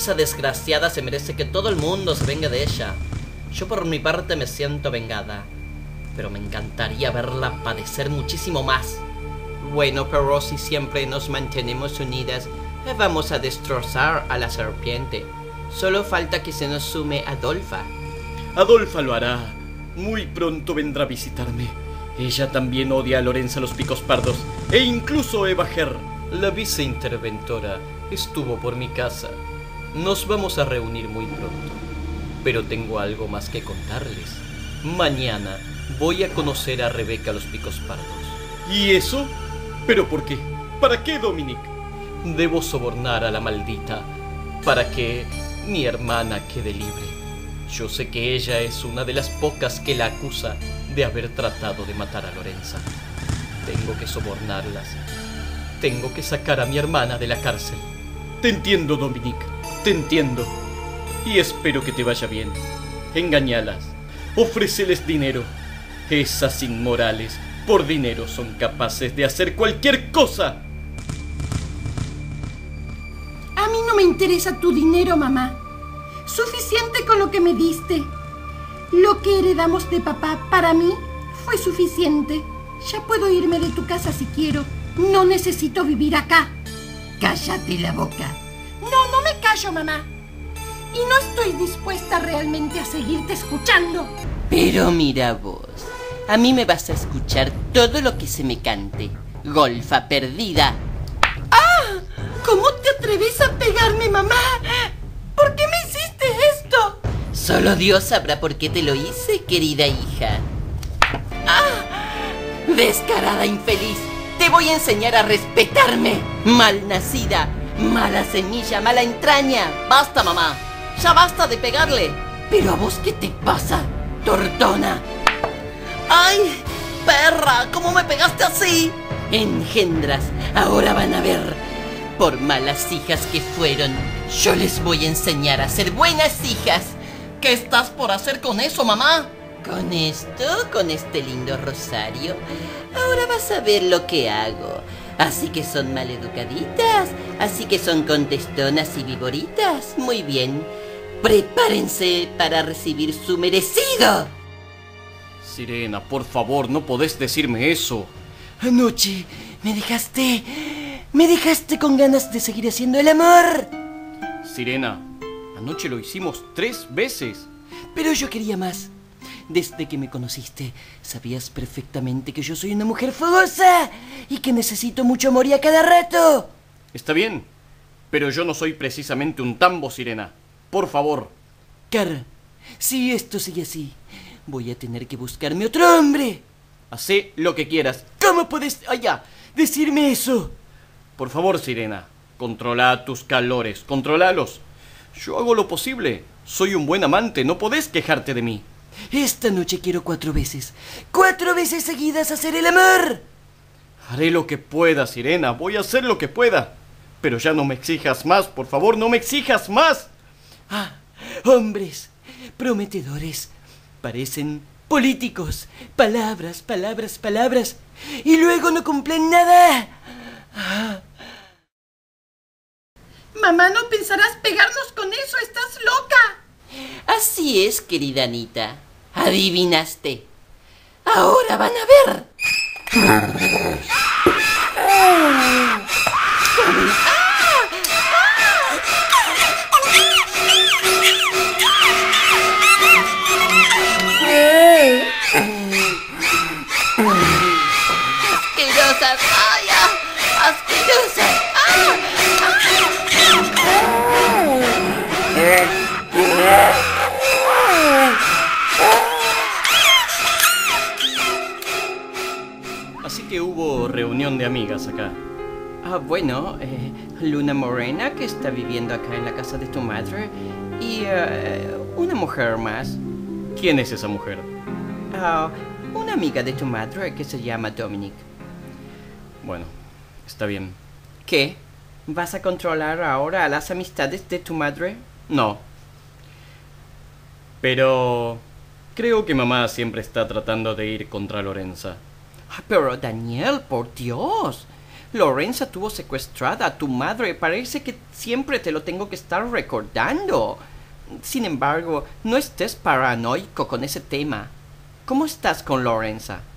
Esa desgraciada se merece que todo el mundo se venga de ella. Yo por mi parte me siento vengada, pero me encantaría verla padecer muchísimo más. Bueno, pero si siempre nos mantenemos unidas, vamos a destrozar a la serpiente. Solo falta que se nos sume Adolfa. Adolfa lo hará. Muy pronto vendrá a visitarme. Ella también odia a Lorenza los Picos Pardos, e incluso Eva Herr, la viceinterventora, estuvo por mi casa. Nos vamos a reunir muy pronto, pero tengo algo más que contarles. Mañana voy a conocer a Rebeca los Picos Pardos. ¿Y eso? ¿Pero por qué? ¿Para qué, Dominic? Debo sobornar a la maldita para que mi hermana quede libre. Yo sé que ella es una de las pocas que la acusa de haber tratado de matar a Lorenza. Tengo que sobornarlas. Tengo que sacar a mi hermana de la cárcel. Te entiendo, Dominic. Te entiendo. Y espero que te vaya bien. Engañalas. Ofréceles dinero. Esas inmorales, por dinero, son capaces de hacer cualquier cosa. A mí no me interesa tu dinero, mamá. Suficiente con lo que me diste. Lo que heredamos de papá para mí fue suficiente. Ya puedo irme de tu casa si quiero. No necesito vivir acá. Cállate la boca. No me callo, mamá. Y no estoy dispuesta realmente a seguirte escuchando. Pero mira vos, a mí me vas a escuchar todo lo que se me cante. Golfa perdida. ¡Ah! ¿Cómo te atreves a pegarme, mamá? ¿Por qué me hiciste esto? Solo Dios sabrá por qué te lo hice, querida hija. Descarada infeliz, te voy a enseñar a respetarme. Malnacida, mala semilla, mala entraña. ¡Basta, mamá! ¡Ya basta de pegarle! ¿Pero a vos qué te pasa, tortona? ¡Ay! ¡Perra! ¿Cómo me pegaste así? Engendras, ahora van a ver. Por malas hijas que fueron, yo les voy a enseñar a ser buenas hijas. ¿Qué estás por hacer con eso, mamá? Con esto, con este lindo rosario, ahora vas a ver lo que hago. Así que son maleducaditas, así que son contestonas y vivoritas. Muy bien, prepárense para recibir su merecido. Sirena, por favor, no podés decirme eso. Anoche me dejaste con ganas de seguir haciendo el amor. Sirena, anoche lo hicimos 3 veces. Pero yo quería más. Desde que me conociste, sabías perfectamente que yo soy una mujer fogosa y que necesito mucho amor y a cada rato. Está bien, pero yo no soy precisamente un tambo, Sirena. Por favor. Cara, si esto sigue así, voy a tener que buscarme otro hombre. Hacé lo que quieras. ¿Cómo puedes decirme eso? Por favor, Sirena, controla tus calores, controlalos. Yo hago lo posible. Soy un buen amante, no podés quejarte de mí. Esta noche quiero 4 veces. 4 veces seguidas hacer el amor. Haré lo que pueda, Sirena. Voy a hacer lo que pueda. Pero ya no me exijas más, por favor, no me exijas más. Hombres prometedores. Parecen políticos. Palabras, palabras, palabras. Y luego no cumplen nada. Mamá, no pensarás pegarnos con eso. Estás loca. Así es, querida Anita. Adivinaste. Ahora van a ver. Asquerosas. Asquerosas. Así que hubo reunión de amigas acá. Bueno, Luna Morena, que está viviendo acá en la casa de tu madre, y una mujer más. ¿Quién es esa mujer? Una amiga de tu madre que se llama Dominic. Bueno, está bien. ¿Qué? ¿Vas a controlar ahora a las amistades de tu madre? No. Pero creo que mamá siempre está tratando de ir contra Lorenza. Pero Daniel, por Dios, Lorenza tuvo secuestrada a tu madre. Parece que siempre te lo tengo que estar recordando. Sin embargo, no estés paranoico con ese tema. ¿Cómo estás con Lorenza?